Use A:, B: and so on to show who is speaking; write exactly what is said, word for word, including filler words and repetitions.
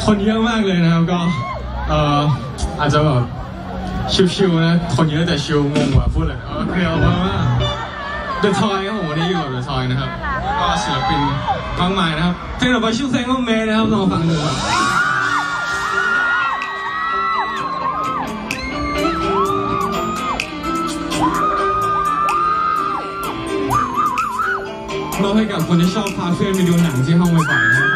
A: คนเยอะมากเลยนะครับก็เอ่ออาจจะแบบชิวๆนะคนเยอะแต่ชิวงงกว่าพูดเลยโอเคเอาเป็นว่า The Toy ครับผมวันนี้อยู่กับ The Toy นะครับก็ศิลปินมากมายนะครับเพลงต่อไปชื่อเพลงว่าเมย์นะครับลองฟังดูครับเราให้กับคนที่ชอบพาเพื่อนไปดูหนังที่ห้องบ่อยๆนะ